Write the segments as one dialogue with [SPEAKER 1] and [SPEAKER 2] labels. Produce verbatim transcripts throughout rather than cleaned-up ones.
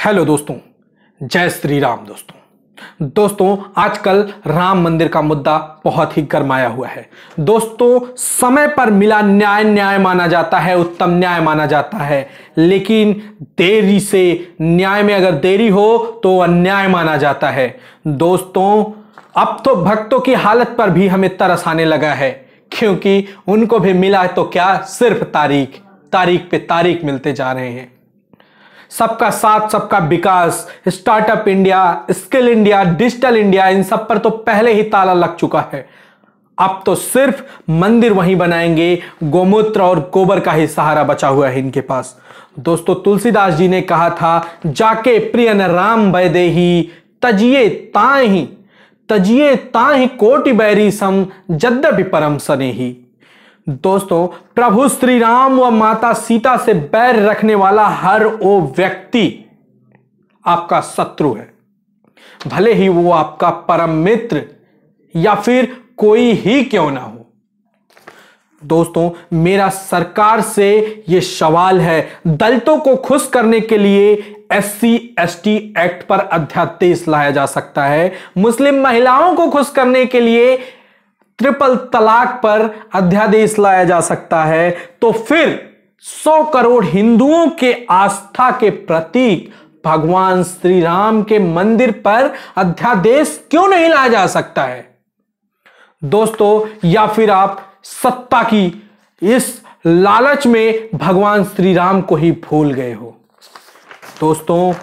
[SPEAKER 1] Hello दोस्तों, जय श्री राम। दोस्तों दोस्तों आजकल राम मंदिर का मुद्दा बहुत ही गरमाया हुआ है। दोस्तों समय पर मिला न्याय न्याय माना जाता है, उत्तम न्याय माना जाता है, लेकिन देरी से न्याय में अगर देरी हो तो अन्याय माना जाता है। दोस्तों अब तो भक्तों की हालत पर भी हमें तरस आने लगा है, क्योंकि उनको भी मिला तो क्या, सिर्फ तारीख तारीख पे तारीख मिलते जा रहे हैं। सबका साथ सबका विकास, startup India, skill India, digital India, इन सब पर तो पहले ही ताला लग चुका है। अब तो सिर्फ मंदिर वहीं बनाएंगे, गोमूत्र और गोबर का ही सहारा बचा हुआ है इनके पास। दोस्तों तुलसीदास जी ने कहा था, जाके प्रियन राम वैदेही, तजिए ताहि तजिए ताहि कोटि बैरी सम, यद्यपि परम सनेही। दोस्तों प्रभु श्री राम व माता सीता से बैर रखने वाला हर वो व्यक्ति आपका शत्रु है, भले ही वो आपका परम मित्र या फिर कोई ही क्यों ना हो। दोस्तों मेरा सरकार से ये सवाल है, दलितों को खुश करने के लिए एससी एसटी एक्ट पर अध्यादेश लाया जा सकता है, मुस्लिम महिलाओं को खुश करने के लिए ट्रिपल तलाक पर अध्यादेश लाया जा सकता है, तो फिर सौ करोड़ हिंदुओं के आस्था के प्रतीक भगवान श्री राम के मंदिर पर अध्यादेश क्यों नहीं लाया जा सकता है। दोस्तों या फिर आप सत्ता की इस लालच में भगवान श्री राम को ही भूल गए हो। दोस्तों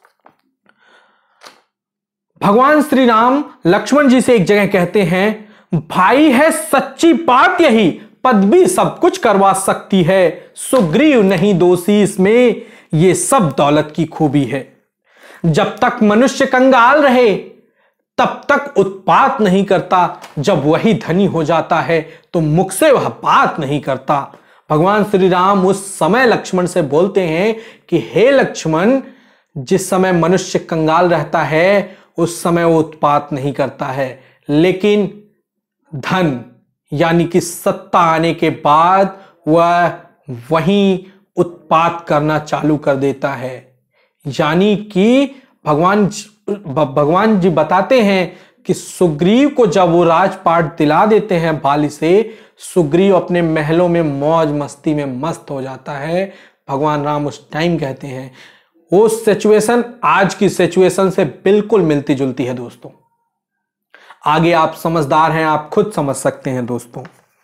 [SPEAKER 1] भगवान श्री राम लक्ष्मण जी से एक जगह कहते हैं, भाई है सच्ची बात यही, पदवी सब कुछ करवा सकती है, सुग्रीव नहीं दोषी इसमें, ये सब दौलत की खूबी है। जब तक मनुष्य कंगाल रहे तब तक उत्पात नहीं करता, जब वही धनी हो जाता है तो मुख से वह बात नहीं करता। भगवान श्री राम उस समय लक्ष्मण से बोलते हैं कि हे लक्ष्मण, जिस समय मनुष्य कंगाल रहता है उस समय वो उत्पात नहीं करता है, लेकिन धन यानी कि सत्ता आने के बाद वह वहीं उत्पात करना चालू कर देता है। यानी कि भगवान भगवान जी बताते हैं कि सुग्रीव को जब वो राजपाट दिला देते हैं बाली से, सुग्रीव अपने महलों में मौज मस्ती में मस्त हो जाता है। भगवान राम उस टाइम कहते हैं, वो सिचुएशन आज की सिचुएशन से बिल्कुल मिलती जुलती है। दोस्तों आगे आप समझदार हैं, आप खुद समझ सकते हैं। दोस्तों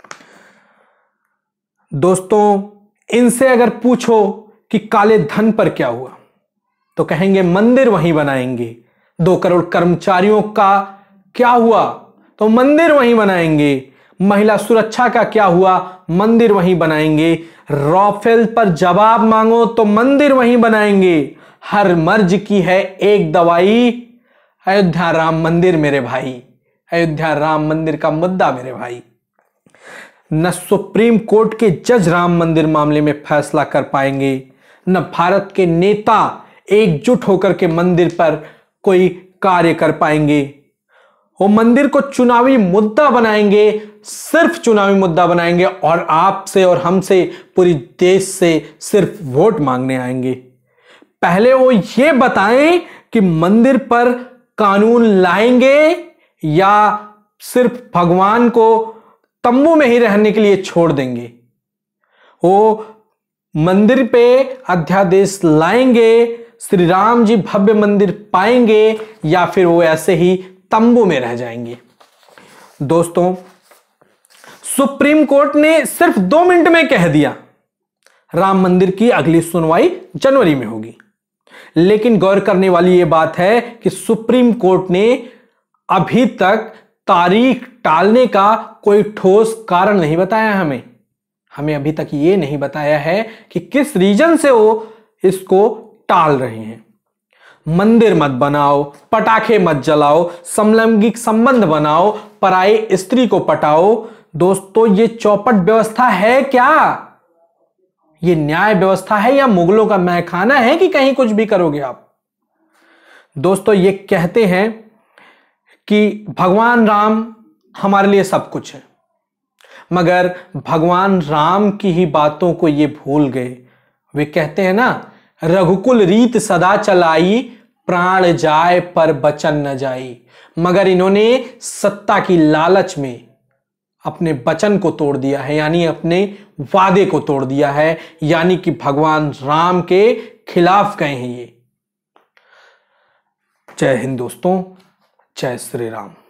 [SPEAKER 1] दोस्तों इनसे अगर पूछो कि काले धन पर क्या हुआ, तो कहेंगे मंदिर वहीं बनाएंगे। दो करोड़ कर्मचारियों का क्या हुआ, तो मंदिर वहीं बनाएंगे। महिला सुरक्षा का क्या हुआ, मंदिर वहीं बनाएंगे। राफेल पर जवाब मांगो तो मंदिर वहीं बनाएंगे। हर मर्ज की है एक दवाई, अयोध्या राम मंदिर मेरे भाई, अयोध्या राम मंदिर का मुद्दा मेरे भाई। न सुप्रीम कोर्ट के जज राम मंदिर मामले में फैसला कर पाएंगे, न भारत के नेता एकजुट होकर के मंदिर पर कोई कार्य कर पाएंगे। वो मंदिर को चुनावी मुद्दा बनाएंगे, सिर्फ चुनावी मुद्दा बनाएंगे, और आपसे और हमसे, पूरी देश से सिर्फ वोट मांगने आएंगे। पहले वो ये बताएं कि मंदिर पर कानून लाएंगे या सिर्फ भगवान को तंबू में ही रहने के लिए छोड़ देंगे। वो मंदिर पे अध्यादेश लाएंगे, श्री राम जी भव्य मंदिर पाएंगे, या फिर वो ऐसे ही तंबू में रह जाएंगे। दोस्तों सुप्रीम कोर्ट ने सिर्फ दो मिनट में कह दिया राम मंदिर की अगली सुनवाई जनवरी में होगी, लेकिन गौर करने वाली यह बात है कि सुप्रीम कोर्ट ने अभी तक तारीख टालने का कोई ठोस कारण नहीं बताया। हमें हमें अभी तक ये नहीं बताया है कि किस रीजन से वो इसको टाल रहे हैं। मंदिर मत बनाओ, पटाखे मत जलाओ, समलैंगिक संबंध बनाओ, पराई स्त्री को पटाओ। दोस्तों ये चौपट व्यवस्था है क्या? ये न्याय व्यवस्था है या मुगलों का महखाना है कि कहीं कुछ भी करोगे आप? दोस्तों ये कहते हैं कि भगवान राम हमारे लिए सब कुछ है, मगर भगवान राम की ही बातों को ये भूल गए। वे कहते हैं ना रघुकुल रीत सदा चलाई, प्राण जाए पर बचन न जाई। मगर इन्होंने सत्ता की लालच में अपने वचन को तोड़ दिया है, यानी अपने वादे को तोड़ दिया है, यानी कि भगवान राम के खिलाफ गए हैं ये। जय हिंद दोस्तों, जय श्री राम।